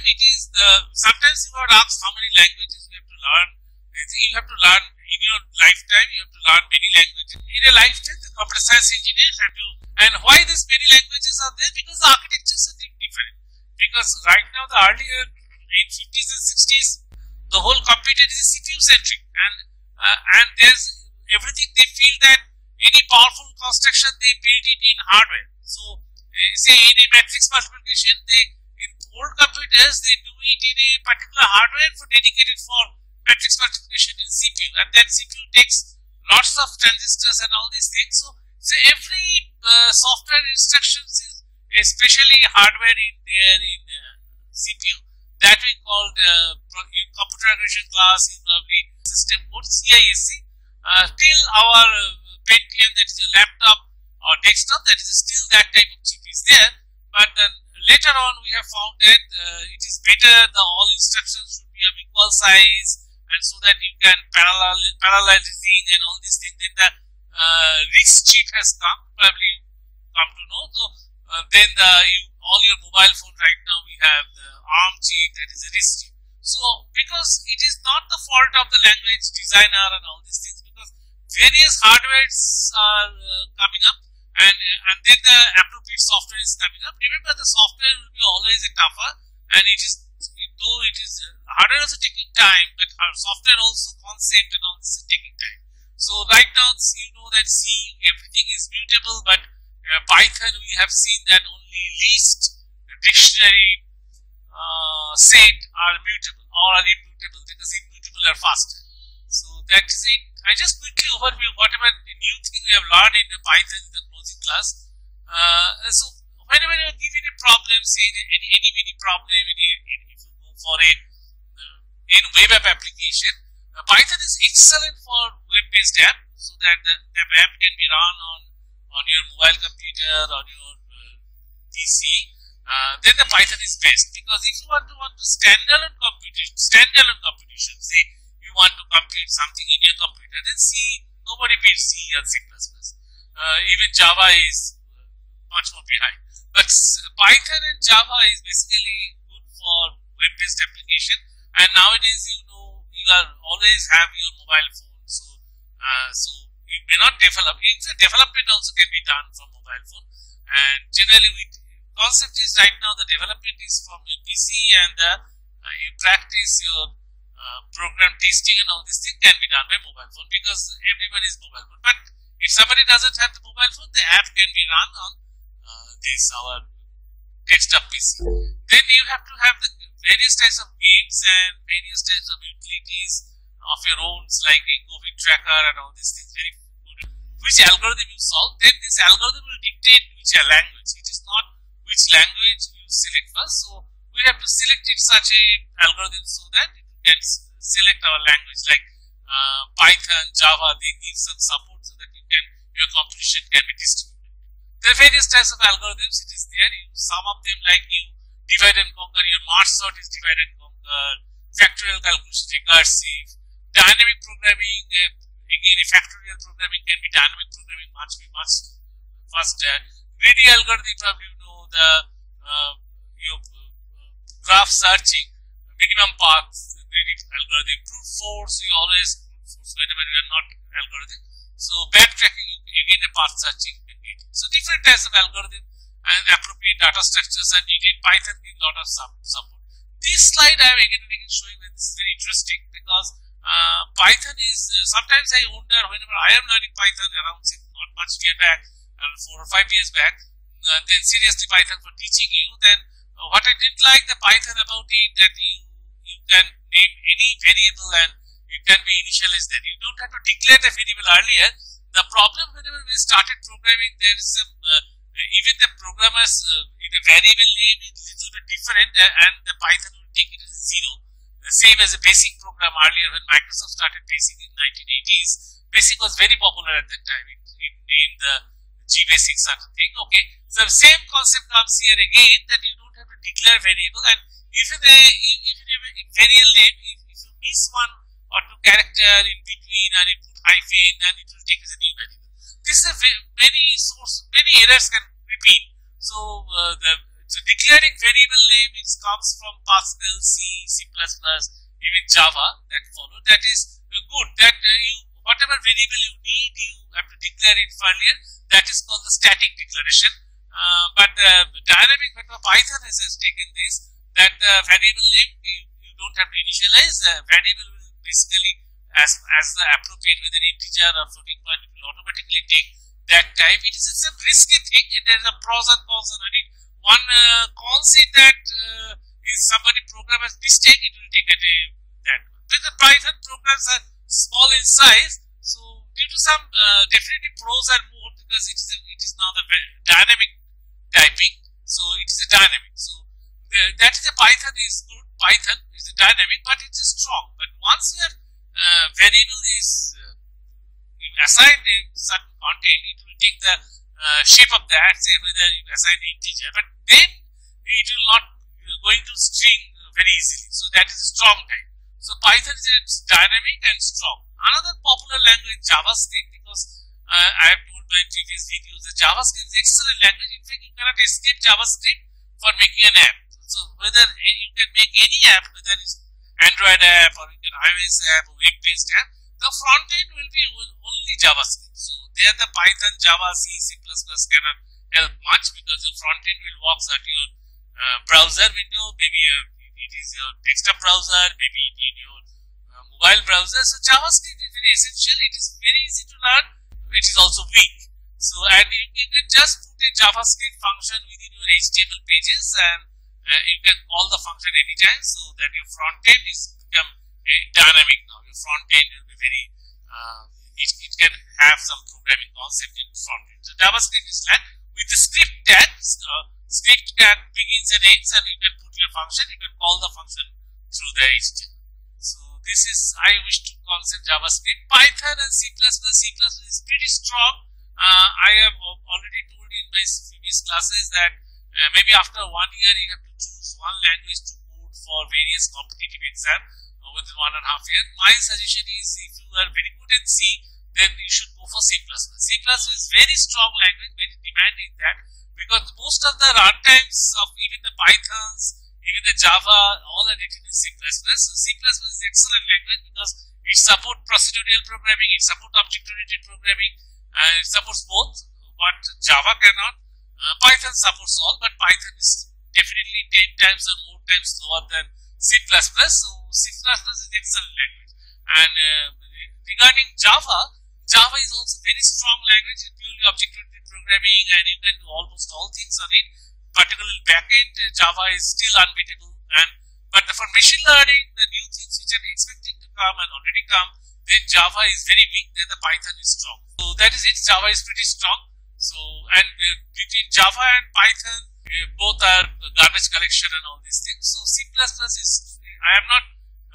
it is sometimes you are asked how many languages you have to learn. You have to learn in your lifetime. You have to learn many languages in a lifetime. The computer science engineers have to. And why these many languages are there? Because the architectures are different. Because right now, the earlier in 50s and 60s, the whole computer is CPU centric, and there's everything. They feel that any powerful construction they build it in hardware. So say in a matrix multiplication, in old computers they do it in a particular hardware dedicated for matrix multiplication in CPU, and then CPU takes lots of transistors and all these things. So every software instructions is especially hardware in there in CPU that we call the computer aggregation class in probably system code CISC. Till our Pentium, that is a laptop or desktop, that is still that type of chip is there. But later on we have found that it is better all instructions should be of equal size, and so that you can parallelizing and all these things. Then the RISC chip has come, probably come to know. So then all your mobile phone right now we have the ARM chip, that is a RISC chip. So because it is not the fault of the language designer and all these things, because various hardwares are coming up, and then the appropriate software is coming up. Remember, the software will be always a tougher, and it is, though it is hardware also taking time, but our software also concept and all this is taking time. So right now you know that C, everything is mutable, but Python we have seen that only least dictionary set are mutable or are immutable, because immutable are faster. So that is it. I just quickly overview whatever new thing we have learned in the Python in the closing class. So whenever you are given a problem, say any mini problem, if you go for in web app application, Python is excellent for web-based app, so that the app can be run on your mobile computer, on your PC. Then the Python is best, because if you want to standalone computation, say you want to compute something in your computer, then C, nobody builds C or C++. Even Java is much more behind. But Python and Java is basically good for web-based application. And nowadays, you know, you are always have your mobile phone, so you may not develop. In fact, development also can be done from mobile phone. And generally, concept is right now the development is from your PC, and you practice your program testing and all these things can be done by mobile phone, because everyone is mobile phone. But if somebody doesn't have the mobile phone, the app can be run on our desktop PC. Then you have to have the various types of games and various types of utilities of your own, like a COVID tracker and all these things. Very good. Which algorithm you solve, then this algorithm will dictate which language. It is not which language you select first. So we have to select it such a algorithm so that it can select our language, like Python, Java. They give some support so that your computation can be distributed. There are various types of algorithms. It is there. Some of them, like you divide and conquer. Your merge sort is divide and conquer. Factorial calculation, recursive. Dynamic programming. Again, factorial programming can be dynamic programming much faster. Greedy algorithm, probably you know your graph searching, minimum paths, greedy algorithm. Brute force, you always brute force whenever you are not algorithm. So backtracking, again the path searching. So different types of algorithm and appropriate data structures are needed. Python gives a lot of support. This slide I am again showing that this is very interesting, because Python is sometimes I wonder, whenever I am learning Python around not much year back, 4 or 5 years back, then seriously Python for teaching you, then what I didn't like the Python about it, that you can name any variable and you can be initialized that. You don't have to declare the variable earlier. The problem whenever we started programming, there is some even the programmers in a variable name is a little bit different, and the Python will take it as 0. The same as a BASIC program earlier when Microsoft started BASIC in 1980s. BASIC was very popular at that time. It named the GBasic sort of thing. Okay, so the same concept comes here again, that you don't have to declare variable, and even a variable name, if you miss one or two character in between, or you put hyphen, and it will take as a new variable. This is many errors can repeat. So So declaring variable name comes from Pascal, C, C++, even Java that follow. That is good. That whatever variable you need, you have to declare it earlier. That is called the static declaration. But the dynamic method of Python has taken this, that the variable name you don't have to initialize. The variable will basically as the appropriate with an integer or floating point, it will automatically take that type. It is a risky thing. There is a pros and cons on it. One cons is that if somebody program has mistake, it will take that. But the Python programs are small in size, so due to some definitely pros and more, because it is now the dynamic typing, so it is a dynamic. So that is a Python is good. Python is a dynamic, but it is strong. But once your variable is you assign a certain content, it will take the shape of that, say whether you assign integer, but then it will not going to string very easily. So that is a strong type. So Python is dynamic and strong. Another popular language JavaScript, because I have told my previous videos that JavaScript is an excellent language. In fact, you cannot escape JavaScript for making an app. So whether you can make any app, whether it's Android app or you can iOS app or web-based app, the front end will be only JavaScript. So there the Python, Java, C, C++ cannot help much, because your front end will work at your browser window, maybe it is your desktop browser, maybe in your mobile browser. So JavaScript is very essential. It is very easy to learn. It is also weak. So and you can just put a JavaScript function within your HTML pages, and you can call the function anytime, so that your front end is become dynamic now. Your front end will be very it can have some programming concept in front end. So JavaScript is like with the script tags. Script tag begins and ends, and you can put your function. You can call the function through the HTML. So this is I wish to concept JavaScript. Python and C++. C++ is pretty strong. I have already told you in my previous classes that maybe after 1 year you have to choose one language to code for various competitive exams within 1.5 years. My suggestion is, if you are very good in C, then you should go for C++. C++ is very strong language, very demanding that, because most of the runtimes of even the Pythons, even the Java, all are written in C++. So C++ is excellent language because it supports procedural programming, it supports object-oriented programming, it supports both, but Java cannot. Python supports all, but Python is definitely 10 times or more times lower than C++. So C++ is an excellent language. And regarding Java, Java is also very strong language, purely object-oriented programming, and you can do almost all things on it. Particularly backend, Java is still unbeatable. But for machine learning, the new things which are expecting to come and already come, then Java is very weak, then the Python is strong. So that is it. Java is pretty strong. So, and between Java and Python, both are garbage collection and all these things. So C++ is, I am not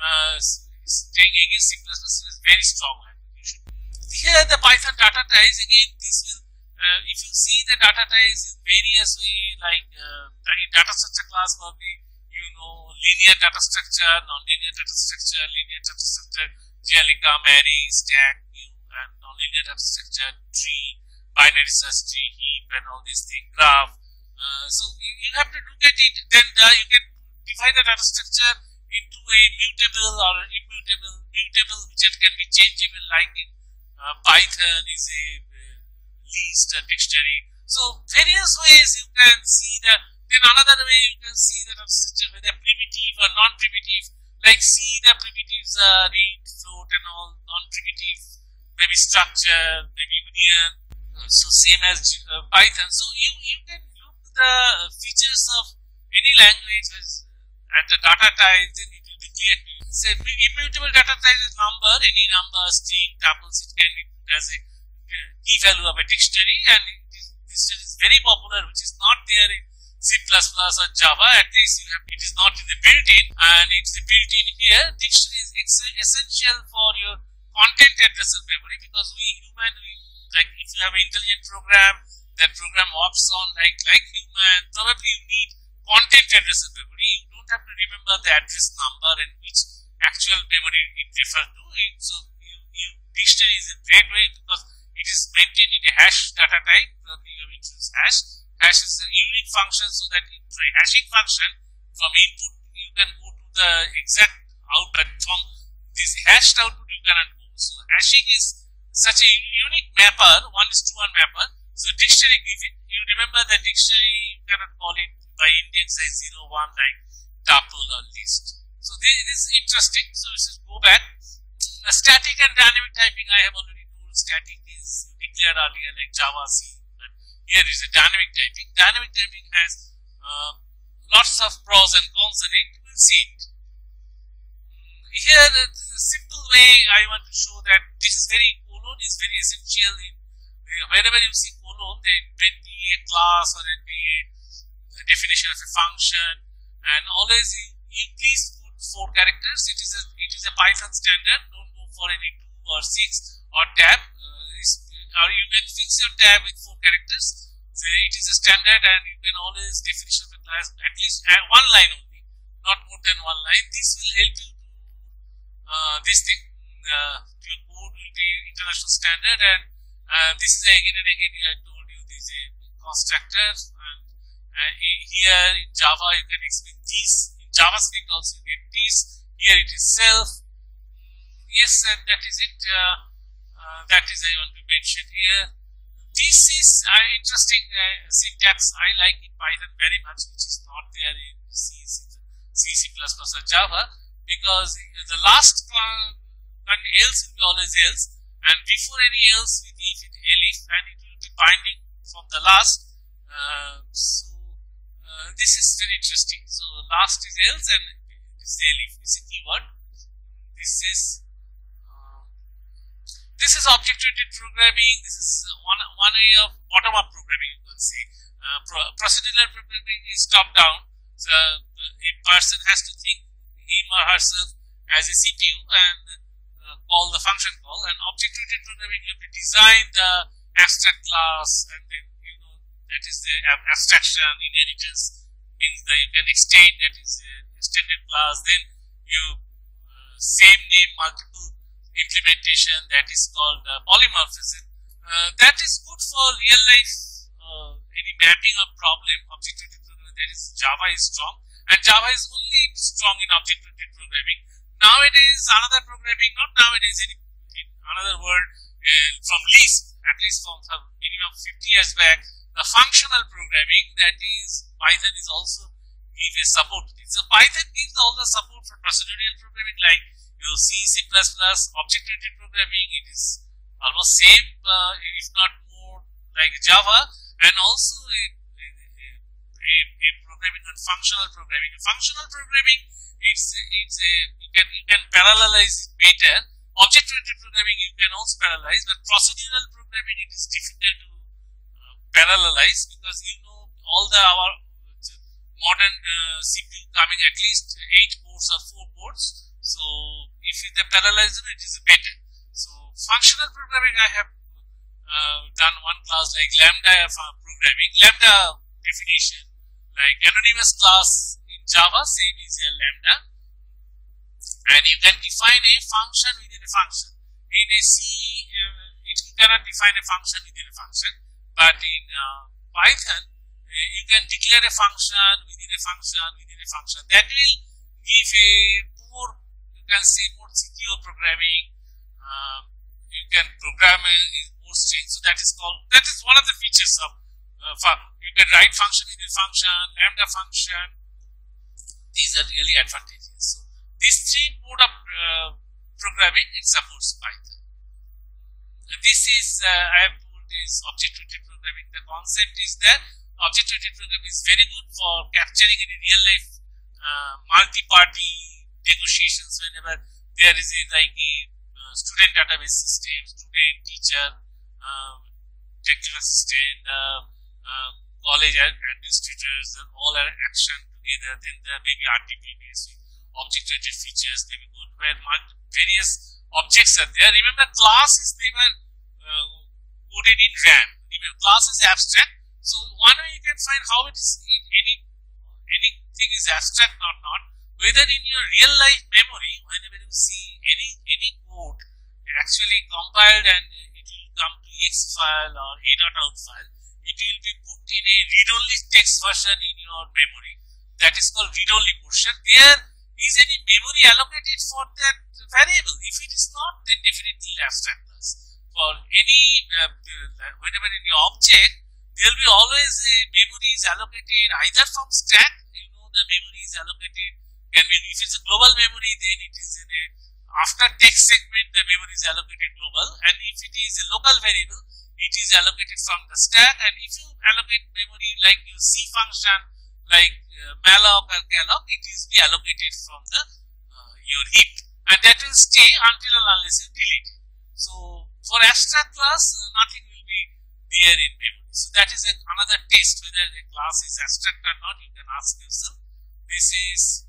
staying against C++, is very strong language. Here the Python data types, again, this will, if you see the data types in various way, like in data structure class, probably you know linear data structure, non-linear data structure, linear data structure, generally come array, stack, view, and non-linear data structure, tree, binary search tree, heap, and all these things, graph. So you have to look at it. Then you can define the data structure into a mutable or immutable, which can be changeable, like in Python is a list, a dictionary. So various ways you can see that. Then another way you can see the data structure, whether primitive or non-primitive. Like C, the primitives are read, float, and all. Non-primitive, maybe structure, maybe union. So same as Python. So you can look the features of any language at the data type, then it will be clear to you. So immutable data type is number, any number, string, tuples, it can be put as a key value of a dictionary, and this is very popular, which is not there in C++ or Java. At least you have, it is not in the built-in, and it's the built-in here. Dictionary is essential for your content addressable memory, because we human, like if you have an intelligent program, that program works on like human, probably you need content addressable memory. You don't have to remember the address number and which actual memory it refers to. So dictionary is a great way, because it is maintained in a hash data type. You have introduced hash, Hash is a unique function, so that for a hashing function, from input you can go to the exact output. From this hashed output you cannot go. So hashing is such a unique mapper, 1:1 mapper. So dictionary given, you remember the dictionary, you cannot call it by index as 0, 1 like tuple or list. So this is interesting. So let's just go back. Static and dynamic typing, I have already told. Static is declared earlier like Java, C. But here is a dynamic typing. Dynamic typing has lots of pros and cons in it. You will see it. Here, the simple way I want to show that this is colon is very essential. Wherever you see colon, there will be a class or it be a definition of a function, and always you please put 4 characters. It is a Python standard. Don't go for any 2 or 6 or tab. Or you can fix your tab with 4 characters. So it is a standard, and you can always definition of a class at least 1 line only, not more than 1 line. This will help you to this thing. Your code will be international standard, and this is again and again I told you this is a constructor, and here in Java you can explain this. In JavaScript also you get this. Here it is self. Yes, and that is it. That is I want to mention here. This is interesting syntax. I like in Python very much, which is not there in C, or Java, because the last one else will be always else, and before any else with if it elif, and it will be binding from the last. This is very interesting. So last is else, and this elif is a keyword. This is object-oriented programming. This is one way of bottom-up programming, you can say. Procedural programming is top-down. So a person has to think him or herself as a CPU and call the function call. And object-oriented programming, you have to design the abstract class, and then that is the abstraction inheritance. Means that you can extend, that is extended class. Then you same name multiple implementation, that is called polymorphism. That is good for real life, any mapping or problem. Object-oriented programming, that is Java is strong, and Java is only strong in object-oriented programming. Nowadays, another programming, not nowadays, in another word, from least, at least from minimum 50 years back, the functional programming, that is Python is also give a support. So Python gives all the support for procedural programming like C, C++, object-oriented programming. It is almost same, if not more, like Java, and also a programming on functional programming. Functional programming, you can parallelize it better. Object-oriented programming you can also parallelize, but procedural programming it is difficult to parallelize, because all our modern CPU coming at least 8 ports or 4 ports. So if they parallelize it, it is better. So functional programming, I have done one class like lambda programming, lambda definition, like anonymous class in Java, same is a lambda, and you can define a function within a function. In a C, you cannot define a function within a function, but in Python, you can declare a function within a function within a function. That will give a more, you can say, more secure programming. You can program more strings. So that is one of the features of you can write function within function, lambda function. These are really advantages. So these 3 mode of programming, it supports Python. This is I have told is object-oriented programming. The concept is that object-oriented programming is very good for capturing in real life multi-party negotiations. Whenever there is a student database system, student, teacher, technical assistant, college administrators, all are action together. Then there may be RTP based object-oriented features. They will good where various objects are there. Remember, classes they were coded in RAM. Remember, class is abstract. So one way you can find how it is anything is abstract or not. Whether in your real life memory, whenever you see any code actually compiled and it will come to X file or A.out file, it will be put in a read-only text version in your memory. That is called read-only portion. There is any memory allocated for that variable. If it is not, then definitely abstract class. For any, whenever in your object, there will be always a memory is allocated either from stack, the memory is allocated, can be, if it's a global memory, then it is in a, after text segment, the memory is allocated global, and if it is a local variable, it is allocated from the stack. And if you allocate memory like your C function, like malloc or calloc, it is be allocated from the your heap, and that will stay until and unless you delete it. So for abstract class, nothing will be there in memory. So that is another test whether a class is abstract or not. You can ask yourself. This is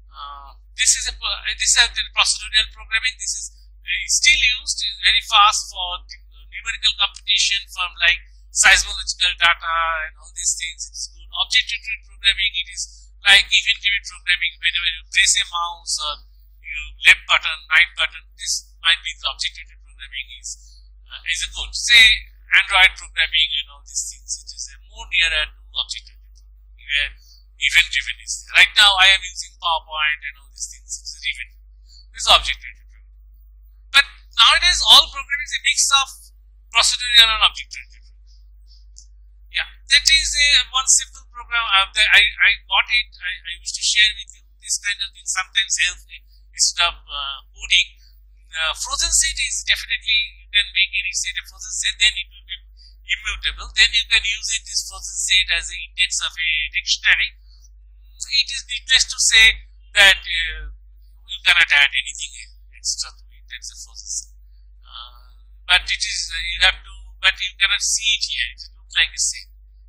procedural programming. This is still used very fast for numerical computation from like seismological data and all these things. It's good. Object-oriented programming, it is like event-driven programming. Whenever you press a mouse or you left button, right button, this might be the object-oriented programming is a good. Say Android programming, these things. It is more nearer to object-oriented programming. Event-driven is there. Right now, I am using PowerPoint and all these things. It's event. This is object-oriented programming. But nowadays, all programming is a mix of procedural and object-oriented. Yeah, that is one simple program. I got it. I wish to share with you. This kind of thing sometimes helps instead of coding. Frozen set is definitely, you can make any set a frozen set, then it will be immutable. Then you can use it, this frozen set, as an index of a dictionary. It is needless to say that you cannot add anything extra to it. That's a frozen set. But it is, you have to, but you cannot see it here. It looks like a set.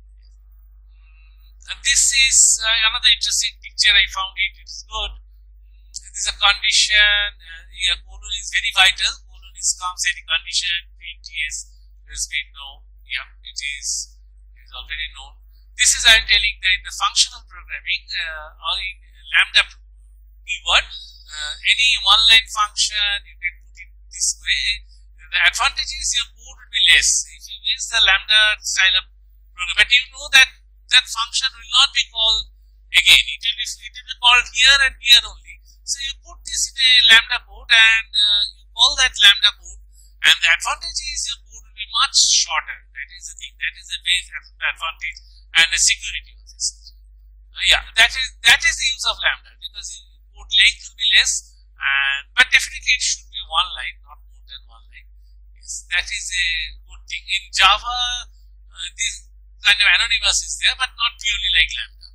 This is another interesting picture. I found it. It is good. This is a condition. Here, colon is very vital. Colon is comes any condition. PTS has been known. Yeah, it is already known. This is I am telling that in the functional programming or in lambda keyword, any one-line function you can put it this way. The advantage is your code will be less if you use the lambda style of program. But you know that that function will not be called again. It will be called here and here only. So you put this in a lambda code and you call that lambda code, and the advantage is your code will be much shorter. That is the thing. That is the base advantage and the security of this. Yeah, that is the use of lambda, because code length will be less, but definitely it should be one line, not more than one line. Yes, that is a good thing. In Java, this kind of anonymous is there, but not purely like lambda.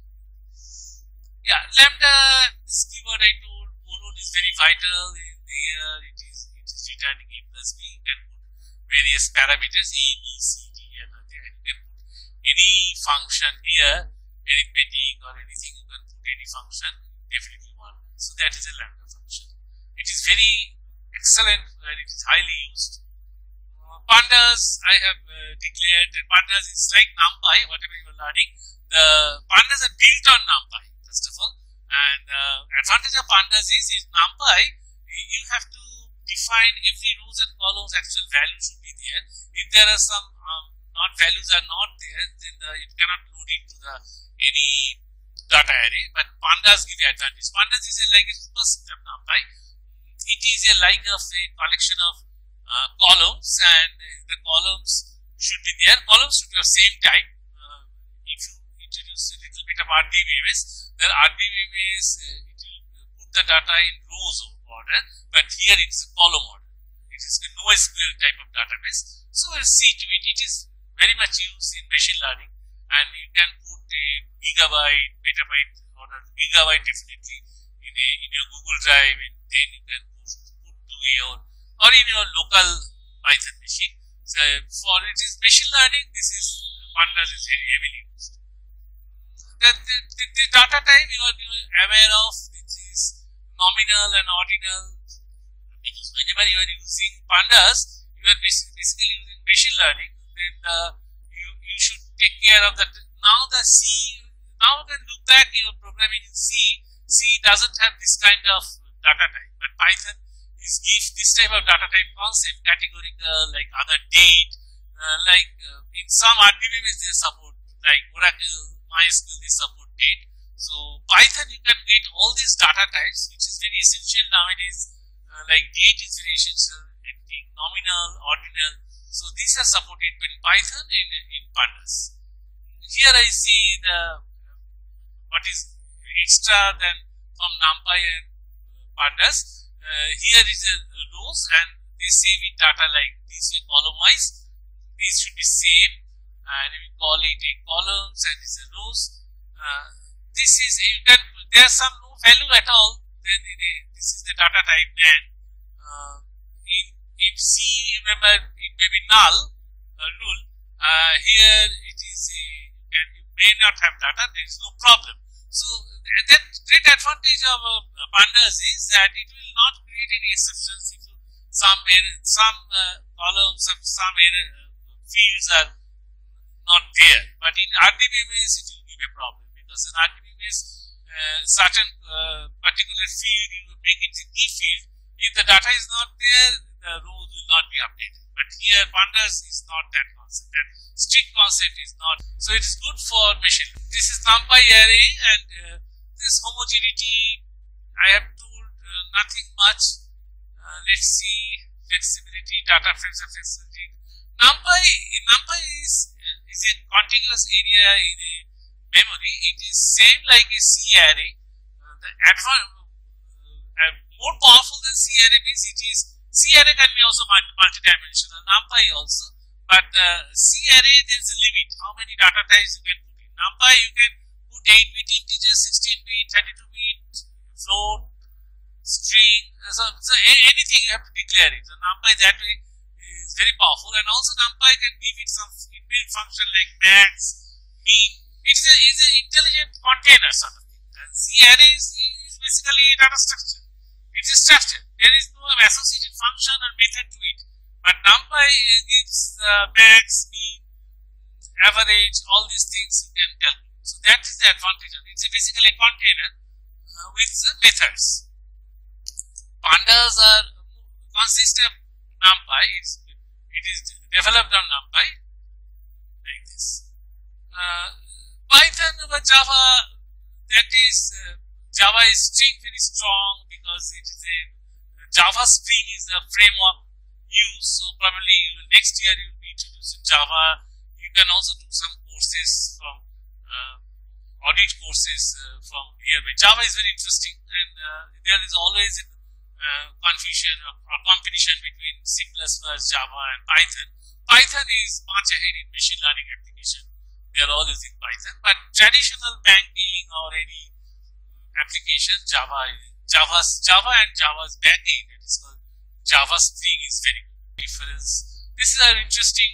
Yeah, lambda, this keyword I told, colon is very vital. Here it is returning a plus b. You can put various parameters a, b, c, d, and there. You can put any function here, arithmetic or anything. You can put any function, definitely one. So that is a lambda function. It is very excellent and it is highly used. Pandas, I have declared that pandas is like NumPy, whatever you are learning. The pandas are built on NumPy, first of all. And advantage of pandas is in NumPy, you have to define every rows and columns actual value should be there. If there are some values are not there, then it cannot load into any data array. But pandas give you advantage. Pandas is like a superset of NumPy. It is like a collection of columns, and the columns should be there. Columns should be of same type. If you introduce a little bit of RDBMS, then RDBMS it will put the data in rows of order, but here it's a column order. It is a NoSQL type of database. So we'll see to it. It is very much used in machine learning, and you can put a gigabyte, petabyte order, gigabyte definitely in your Google Drive, and then you can put to your or in your local Python machine. So for it is machine learning, this is pandas is very heavily used. The data type you are aware of, which is nominal and ordinal, because whenever you are using pandas, you are basically using machine learning. Then you should take care of that. Now the C, now when look back your programming in C doesn't have this kind of data type, but Python is give this type of data type concept, categorical, like other date, in some RDBMS they support, like Oracle, MySQL they support date. So Python you can get all these data types, which is very essential nowadays. Like date is very essential, nominal, ordinal. So these are supported in Python and in pandas. Here I see the what is extra than from NumPy and pandas. Here is a rows, and they say with data like this we column wise. These should be same, and we call it a columns and this is rows. This is you can there are some no value at all. Then this is the data type. And in C, remember it may be null rule. Here it is you may not have data. There is no problem. So that great advantage of pandas is that it will not create any exceptions if some columns, some fields are not there. But in RDBMS it will give a problem, because in RDBMS certain particular field you make it a key field. If the data is not there, the rows will not be updated. But here pandas is not that concept. That strict concept is not. So it is good for machine learning. This is NumPy array, and this homogeneity I have told nothing much. Let's see flexibility, data frames of flexibility. NumPy is a contiguous area in a memory. It is same like a C array. More powerful than C array means it is C array can be also multidimensional. NumPy also, but C array there is a limit how many data types you can put in. NumPy you can put 8-bit integer, 16-bit, 32-bit, float, string. So anything you have to declare it. So NumPy that way is very powerful, and also NumPy can give it some inbuilt function like max, mean. It's an intelligent container sort of thing. And C array is basically a data structure. It's a structure. There is no associated function or method to it. But NumPy gives max, mean, average, all these things you can calculate. So that is the advantage of it. It's basically a container with methods. Pandas consist of NumPy. It is developed on NumPy like this. Python over Java, that is Java is string very strong, because it is a Java Spring is a framework used. So probably next year you will be introduced to Java. You can also do some courses from audit courses from here. But Java is very interesting, and there is always confusion or competition between C++, Java, and Python. Python is much ahead in machine learning application. They are all using Python, but traditional banking or any application, Java and Java's backend, that is called Java Spring, is very good difference. This is an interesting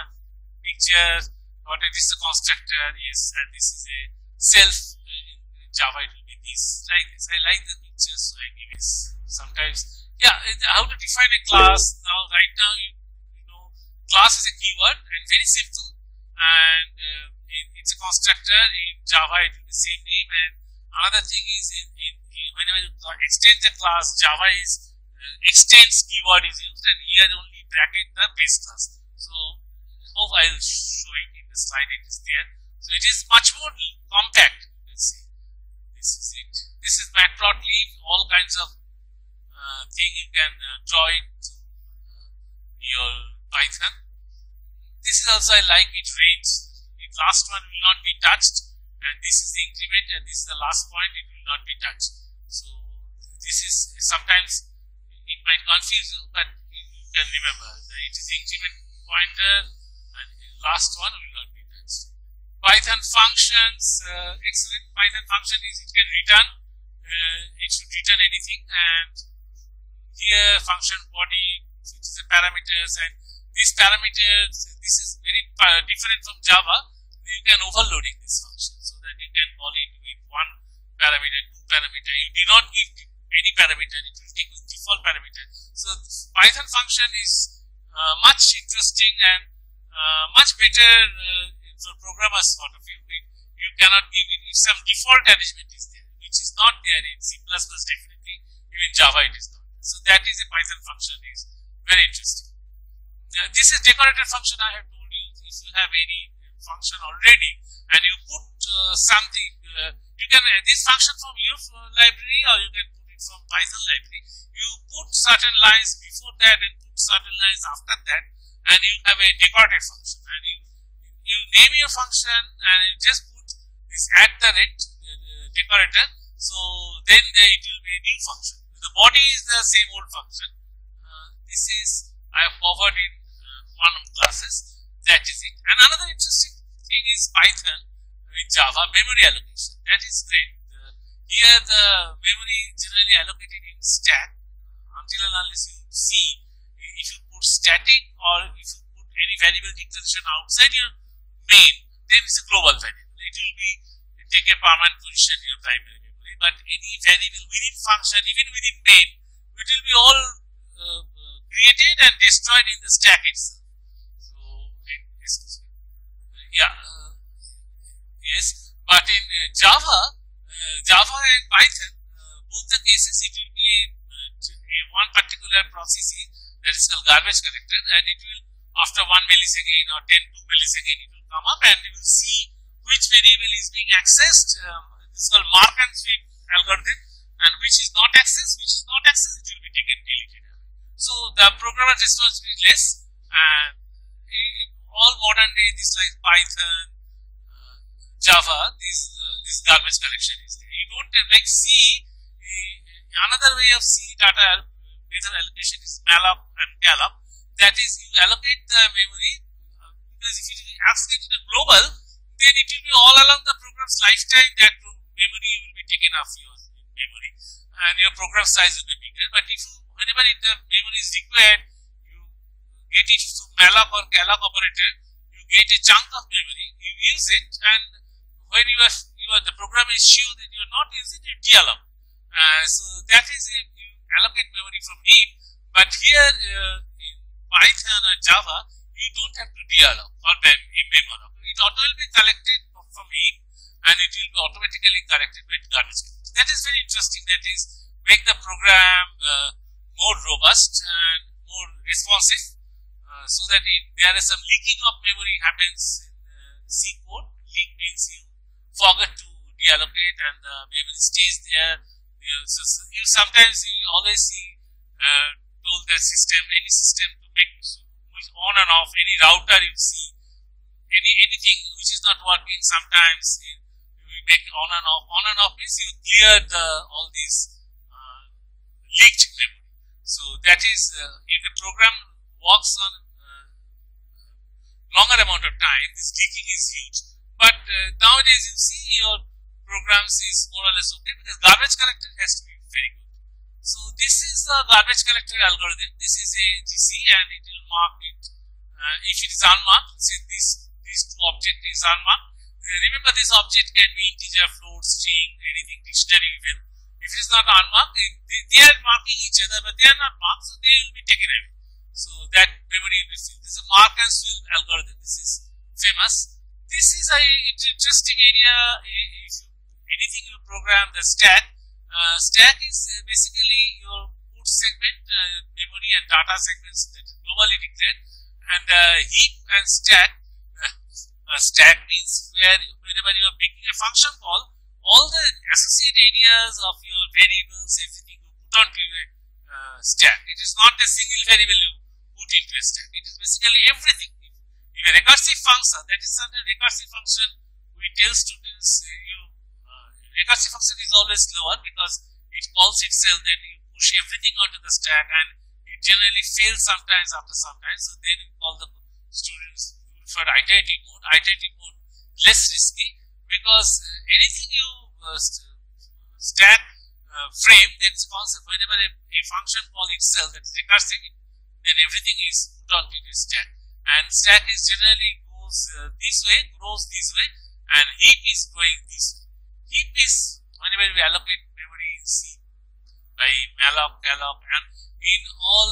picture. What is this? A constructor, yes, and this is a self. In Java it will be this, like this. I like the pictures, so I give it sometimes. Yeah, how to define a class. Now, right now, you know, class is a keyword and very simple, and it's a constructor. In Java it will be the same name. And another thing is whenever you extend the class, Java is extends keyword is used, and here only bracket the base class. So hope I will show it in the slide. It is there. So it is much more compact. Let's see. This is it. This is matplotlib. All kinds of thing you can draw it to your Python. This is also I like it range. The last one will not be touched, and this is the increment, and this is the last point. It will not be touched. So this is sometimes it might confuse you, but you can remember that it is the increment pointer, and the last one will not be touched. Python functions, excellent. Python function is it can return. It should return anything, and here function body, which is the parameters, and these parameters. This is very different from Java. You can overloading this function, so that you can call it with one parameter, two parameter. You do not give any parameter; it will take the default parameter. So Python function is much interesting and much better for programmers sort of view. You cannot give it if some default arrangement is there, which is not there in C++ definitely. Even Java it is not. So that is a Python function is very interesting. This is decorator function I have told you. If you have any function already and you put something, you can this function from your library or you can put it from Python library. You put certain lines before that and put certain lines after that, and you have a decorator function. And you name your function and you just put this decorator. So then it will be a new function. The body is the same old function. This is I have covered in one of the classes. That is it. And another interesting thing is Python with Java memory allocation. That is great. Here the memory generally allocated in stack until and unless you see if you put static or if you put any variable declaration outside your main, then it's a global variable. It will be take a permanent position in your primary memory. But any variable within function, even within main, it will be all created and destroyed in the stack itself. So, yeah, yes. But in Java and Python, both the cases it will be one particular process that is called garbage collector, and it will after 1 millisecond or 2 millisecond it will come up and it will see which variable is being accessed. This is called mark and sweep algorithm, and which is not accessed, it will be taken deleted. So the programmer response is less, and all modern day this like Python, Java, this garbage collection is there. You don't like C. Another way of C data method allocation is malloc and calloc. That is, you allocate the memory because if you ask it in a global, then it will be all along the program's lifetime that memory will be taken off your memory, and your program size will be bigger. But if you, whenever the memory is required, you get it through malloc or calloc operator, you get a chunk of memory, you use it, and when the program is sure that you are not using it, you deallocate. So that is you allocate memory from heap. But here in Python or Java, you don't have to deallocate or memallocate. It will be collected from heap and it will be automatically collected with garbage collector. That is very interesting. That is make the program more robust and more responsive, so that there is some leaking of memory happens in C code. Leak means you forget to deallocate and the memory stays there. You sometimes always see told the system, any system to make on and off, any router you see, anything which is not working, sometimes we make on and off means you clear all these leaked memory. So that is if the program works on longer amount of time, this leaking is huge. But nowadays you see your programs is more or less okay because garbage collector has to be very good. So this is the garbage collector algorithm. This is a GC and it will mark it. If it is unmarked, say these two objects is unmarked. Remember this object can be integer, float, string, anything, dictionary even. If it is not unmarked, they are marking each other, but they are not marked, so they will be taken away. So that memory will be filled. This is a mark and sweep algorithm. This is famous. This is a interesting area. If anything you program, the stack. Stack is basically your boot segment, memory and data segments that is globally declared. And heap and stack. Stack means whenever you are making a function call, all the associated areas of your variables, everything you put onto a stack. It is not a single variable you put into a stack. It is basically everything. If a recursive function, that is something recursive function, we tell students recursive function is always slower because it calls itself, then you push everything onto the stack and it generally fails sometimes after sometimes. So then we call the students for iterative mode. Iterative mode less risky because anything you stack frame, that's concept. Whenever a function call itself that is recursive, then everything is put onto the stack. And stack is generally goes this way, grows this way, and heap is going this way. Heap is whenever we allocate memory in C by malloc, calloc, and in all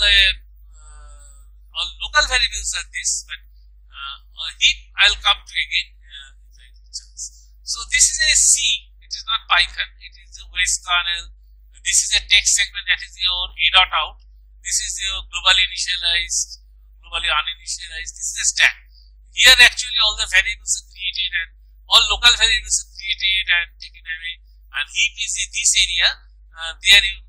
local variables are this, but heap I'll come to again. So this is a C. It is not Python. It is a West kernel. This is a text segment that is your A.out. This is your globally initialized globally uninitialized. This is a stack. Here actually all the variables are created and all local variables are created and taken away. And heap is in this area. There you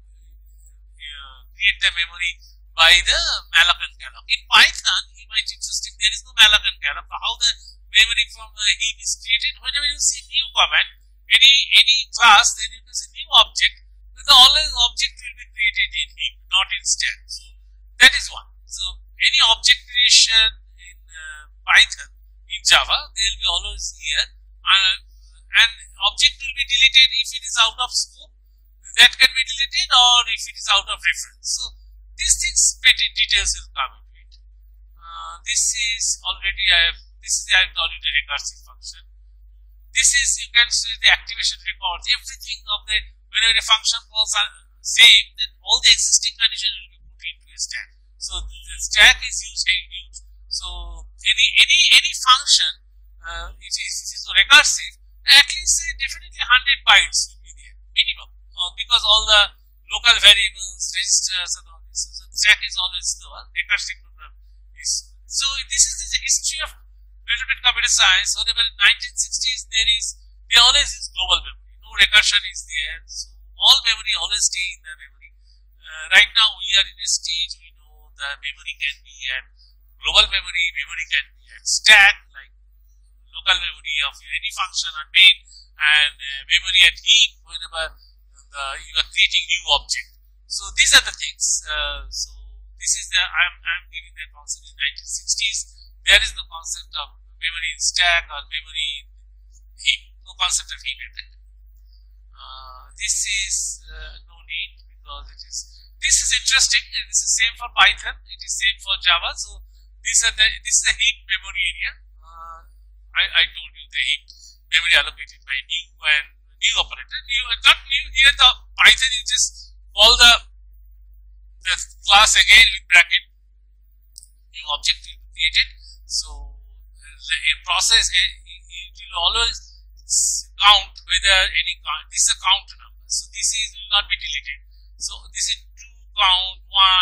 create the memory by the malloc and calloc. In Python, you might be interesting. There is no malloc and calloc. How the memory from the heap is created? Whenever you see new command, any class, then you can see new object. The always object will be created in heap, not in stack. So that is one. So any object creation in Python, in Java, they will be always here, and object will be deleted if it is out of scope. That can be deleted, or if it is out of reference. So these things, pretty details will come into it. This is already I have told you the recursive function. This is, you can see the activation records, everything of the, whenever a function calls are same, then all the existing condition will be put into a stack. So the stack is used. So any function, it is recursive, at least definitely 100 bytes will be there, minimum, because all the local variables, registers and all this. So the stack is always the one, recursive program is. So this is the history of little bit computer science. Whenever in 1960s they always use global memory. No recursion is there. So all memory always stay in the memory. Right now we are in a stage we know the memory can be at global memory can be at stack, like local memory of any function on main, and memory at heap whenever you are creating new object. So these are the things. So this is the I'm giving the concept in 1960s. There is no concept of memory in stack or memory in heap. No concept of heap at that. This is no need, because this is interesting, and this is same for Python. It is same for Java. So this is the heap memory area. I told you the heap memory allocated by new and new operator. Not new here. The Python you just call the class again with bracket. New object will be created. So in process, it will always count whether this is a count number. So this will not be deleted. So this is 2 count 1 1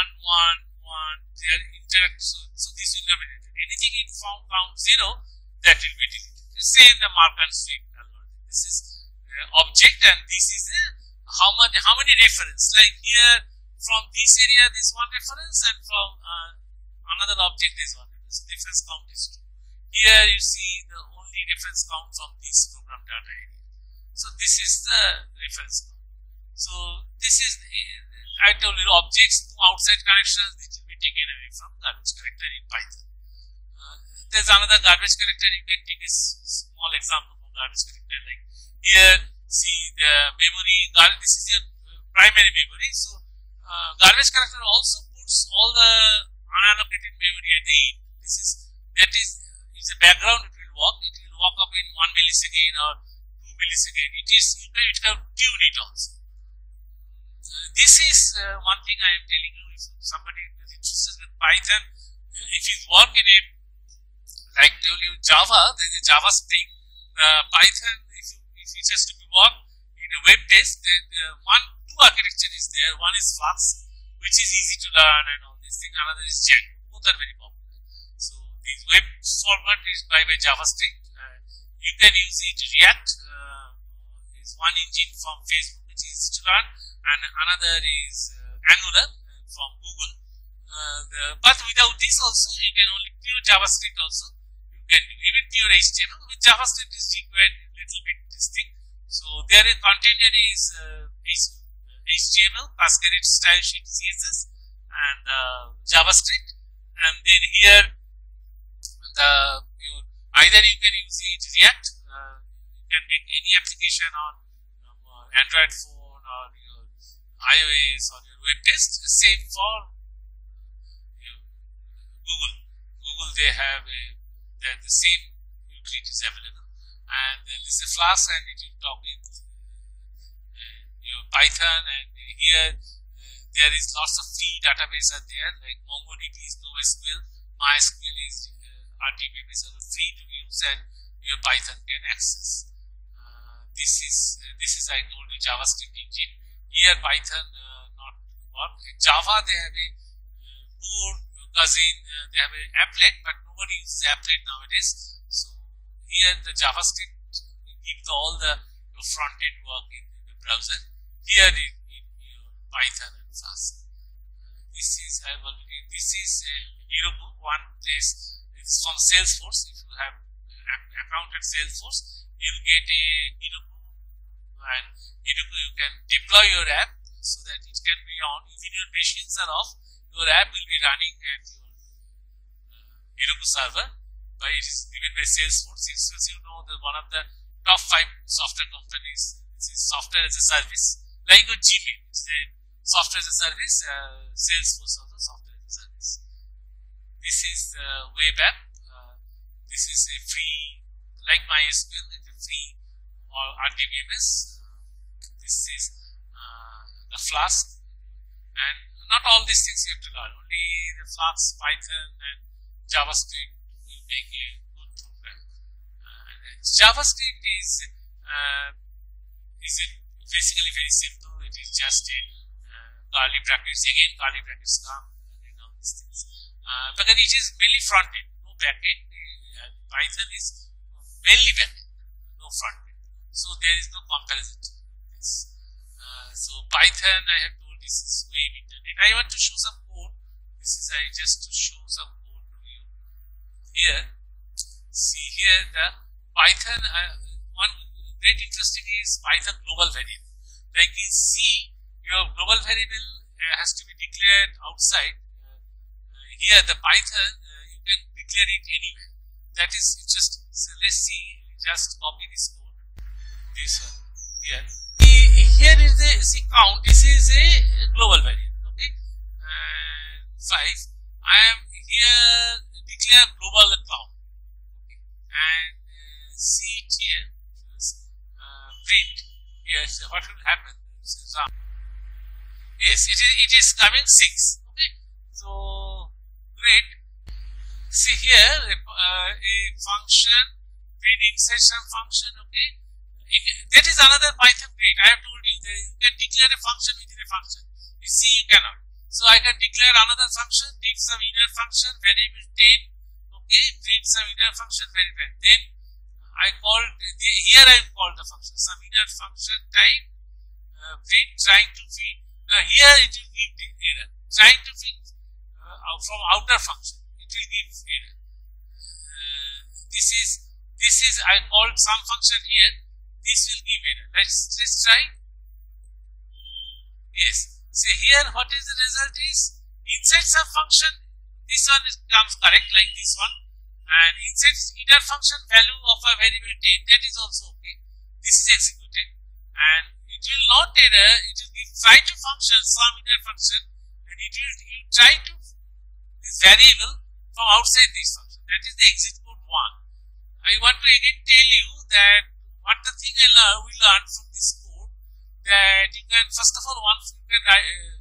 1. They are interact. So this will not be deleted. Anything in form count 0, that will be deleted. Same the mark and sweep algorithm. This is object, and this is how many reference. Like here from this area there is one reference, and from another object there is one reference. So difference count is 2. Here you see the only reference count from this program data area. So this is the reference count. So this is, I told you, objects, outside connections, which will be taken away from garbage collector in Python. There's another garbage collector. You can take a small example of garbage collector. Like here, see the memory. This is your primary memory. So garbage collector also puts all the unallocated memory at the end. That is a background. It will walk up in 1 millisecond or 2 millisecond. It can tune it also. This is one thing I am telling you. If somebody is interested with Python, if you work in it, like I told you, Java, there is a Java Spring. Python, if it has to be worked in a web test, two architecture is there. One is Flux, which is easy to learn and all these things. Another is Django. Both are very popular. So this web format is by Java Spring. You can use it. React is one engine from Facebook, which is easy to learn, and another is Angular from Google. But without this also, you can only pure JavaScript also. You can even pure HTML. With JavaScript is required a little bit this thing. So there is container is HTML, cascaded style sheet CSS, and JavaScript. And then here either you can use it React. You can make any application on Android phone or your iOS or your web test. Same for Google, they have the same utilities available, and there is a Flask, and it will talk with your Python, and here there is lots of free database are there, like MongoDB is NoSQL, MySQL is RDBMS are free to use, and your Python can access. This is I told you JavaScript engine. Here Python not work. In Java they have a more because they have an applet, but nobody uses applet nowadays. So here the JavaScript gives all the front end work in the browser. Here in Python and Flask. This is Heroku, one place. It's from Salesforce. If you have account at Salesforce, you will get a Heroku, and Heroku you can deploy your app so that it can be on. Even your machines are off, your app will be running at your Heroku server. But it is given by Salesforce. As you know, one of the top 5 software companies. This is software as a service, like your Gmail. It's a software as a service. Salesforce also software as a service. This is the web app. This is a free, like MySQL, it's a free or RDBMS. This is the Flask, and not all these things you have to learn. Only the Flask, Python, and JavaScript will make a good program. JavaScript is basically very simple. It is just a curly brackets. Again, curly brackets come and all these things. But then it is mainly front end, no back end. Python is mainly back end, no front end. So there is no comparison to this. So Python, I have told this is wave internet. I want to show some code. This is just to show some code to you. Here, see here the Python. One great interesting is Python global variable. Like in C, your global variable has to be declared outside. Here, the Python you can declare it anywhere. That is interesting. So let's see. Just copy this code. This one here. Here is the count. This is a global variable. Okay. And 5. I am here declare global count. Okay. And see it here. Print. Yes. What will happen? Yes. It is coming 6. Okay. So great. See here a function, print insertion function. Okay. That is another Python great. I have told you that you can declare a function within a function. You see, you cannot. So I can declare another function, take some inner function, variable 10. Okay, print some inner function, variable. Then I called here. I called the function some inner function type print trying to feed. Now here it will give the error. Trying to feed from outer function, it will give error. This is I called some function here. This will give error. Let's try. Yes. So here what is the result is inside some function. This one comes correct like this one, and inside inner function value of a variable 10, that is also okay. This is executed, and it will not error. It will give try to function some inner function, and it will try to this variable from outside this function. That is the exit code 1. I want to again tell you that what the thing we learned from this code, that you can first of all you can write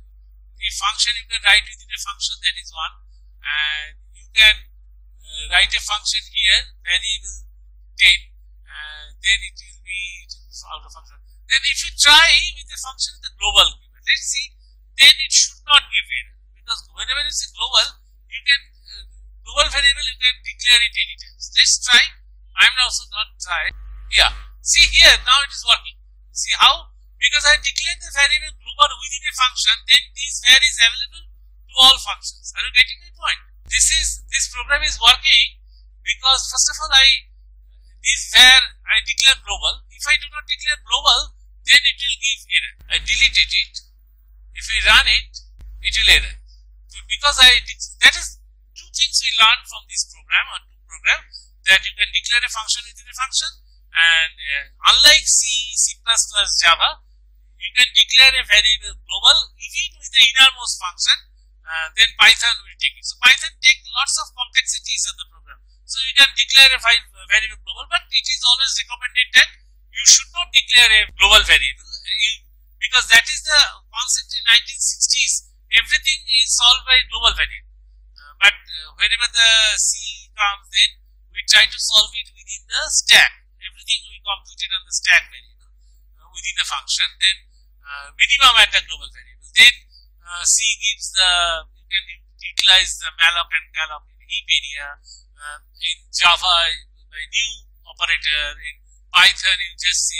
a function, you can write within a function, that is one, and you can write a function here variable 10, and then it will be out of function. Then if you try with a function the global given, let's see, then it should not give error, because whenever it's a global, you can global variable you can declare it anytime. Let's try. I am also not try. Yeah. See here, now it is working. See how? Because I declared the variable global within a function, then this var is available to all functions. Are you getting my point? This program is working because first of all this var I declare global. If I do not declare global, then it will give error. I deleted it. If we run it, it will error. So because that is two things we learned from this program or two program, that you can declare a function within a function. And unlike C, C++, Java, you can declare a variable global even with the innermost function, then Python will take it. So Python takes lots of complexities of the program. So you can declare a variable global, but it is always recommended that you should not declare a global variable, because that is the concept in 1960s. Everything is solved by global variable. But whenever the C comes, then we try to solve it within the stack. Everything we computed on the stack variable within the function, then minimum at the global variable. Then C gives the, you can initialize the malloc and galloc in heap area. In Java, a new operator. In Python, you just see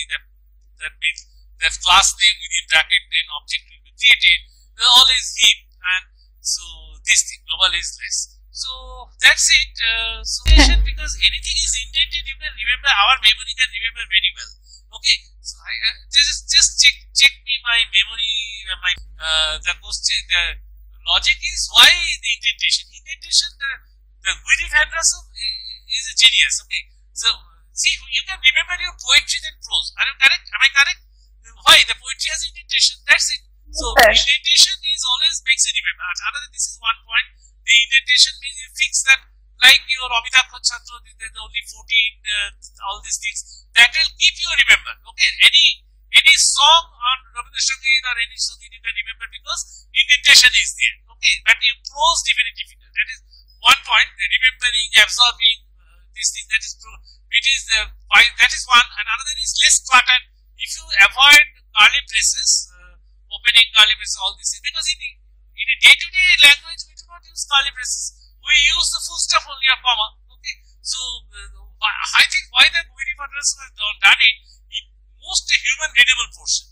that class name within bracket, then object will be created. All is heap, and so this thing global is less. So that's it. So because anything is indented, you can remember. Our memory can remember very well. Okay, so I just check me my memory. The question, the logic is why the indentation. Indentation, the Guido van Rossum is a genius. Okay, so see, you can remember your poetry and prose. Are you correct? Am I correct? Why the poetry has indentation? That's it. So indentation is always makes you remember. Another, this is one point. The indentation means you fix that, like your Amitabh Chhatro, there's only 14, all these things. That will keep you remember. Okay, any song on Rabindra Sangeet or any Sangeet you can remember because indentation is there. Okay, but you prose very difficult. That is one point. Remembering, absorbing this thing. That is true. That is one. And another is less clutter. If you avoid curly braces, opening curly braces, all these things, because in a day-to-day language we do not use curly braces. We use the full stop only or comma. Okay, so I think why the Guido van Rossum has done it in most human readable portion.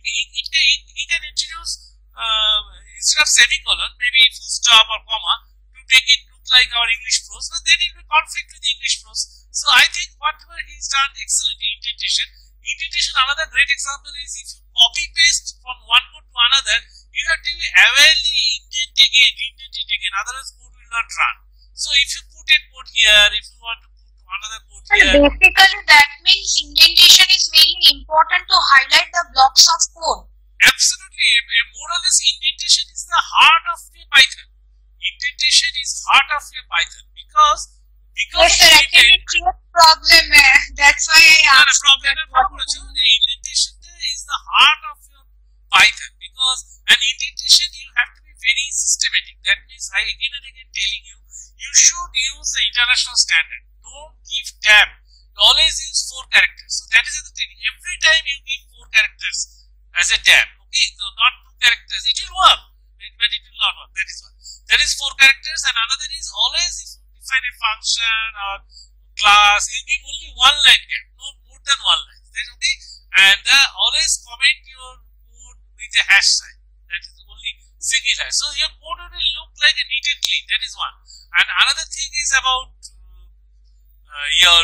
He can introduce instead of semicolon, maybe full stop or comma to make it look like our English prose, but then it will conflict with the English prose. So I think whatever he's done excellently. Indentation. Indentation, another great example is if you copy paste from one code to another, you have to awarely indent it again, otherwise code will not run. So if you put a code here, if you want to put another code here. Basically that means indentation is very important to highlight the blocks of code. Absolutely. More or less indentation is the heart of a Python. Indentation is heart of a Python because yes, sir, actually it creates problem. That's why I asked. The indentation is the heart of your Python because an indentation you have to be very systematic. That means I again and again telling you, you should use the international standard. Don't give tab. Always use 4 characters. So that is the thing. Every time you give 4 characters as a tab. Okay, so not 2 characters. It will work, but it will not work. That is one. That is 4 characters, and another is always if you define a function or class, you give only 1 line here, no more than 1 line. That's okay. And always comment your code with a hash sign. That is only single hash. So your code will look like a neat and clean. That is one. And another thing is about your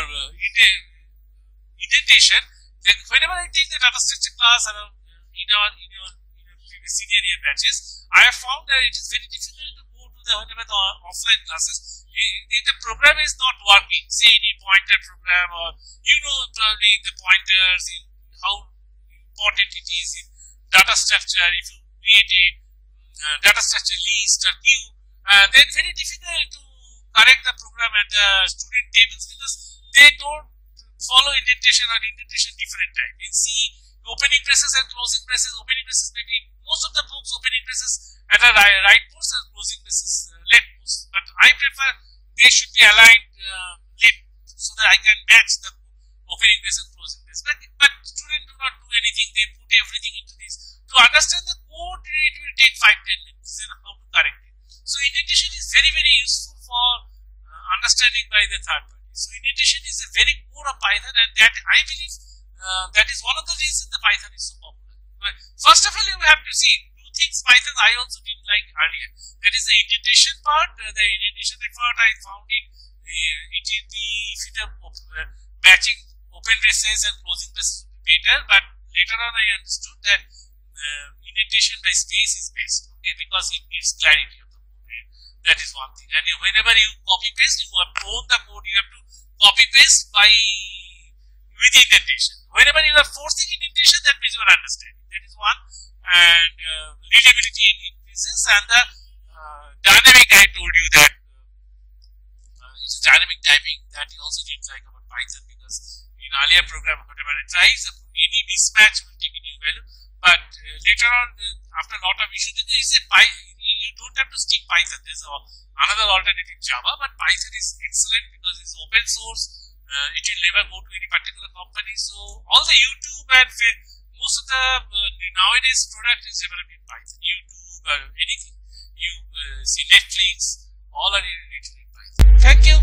indentation. Then whenever I take the data structure class in your previous senior year batches, I have found that it is very difficult to go to whenever the offline classes. The program is not working. Say any pointer program, or probably the pointers, how important it is in data structure. If you create a data structure list or queue, then very difficult to correct the program at the student tables because they don't follow indentation or indentation different time. In C, opening braces and closing braces. Opening braces maybe most of the books opening braces at a right post and closing braces left post. But I prefer they should be aligned left so that I can match the opening brace and closing brace. But students do not do anything. They put everything into this. To understand the code, it will take 5-10 minutes and how to correct it. So indentation is very, very useful for understanding by the third party. So indentation is a very core of Python, and that I believe that is one of the reasons the Python is so popular. But first of all, you have to see 2 things Python I also didn't like earlier. That is the indentation part. The indentation part I found it is the if it matching open braces and closing braces better. But later on, I understood that indentation by space is best. Okay, because it gives clarity of the code. That is one thing. And whenever you copy paste, you have to own the code. You have to copy paste with indentation. Whenever you are forcing indentation, that means you are understanding. That is one. And readability increases, and the dynamic. I told you that it's dynamic typing that you also didn't like about Python because in earlier program, whatever it tries, any mismatch will take a new value. But later on, after a lot of issues, you don't have to stick Python. There's another alternative Java, but Python is excellent because it's open source. It will never go to any particular company. So all the YouTube and most of the nowadays product is developed in Python. YouTube, anything. You see Netflix, all are written in Python. Thank you.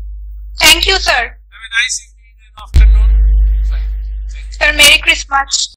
Thank you, sir. Have a nice evening and afternoon. Fine. Thank you. Sir, Merry Christmas.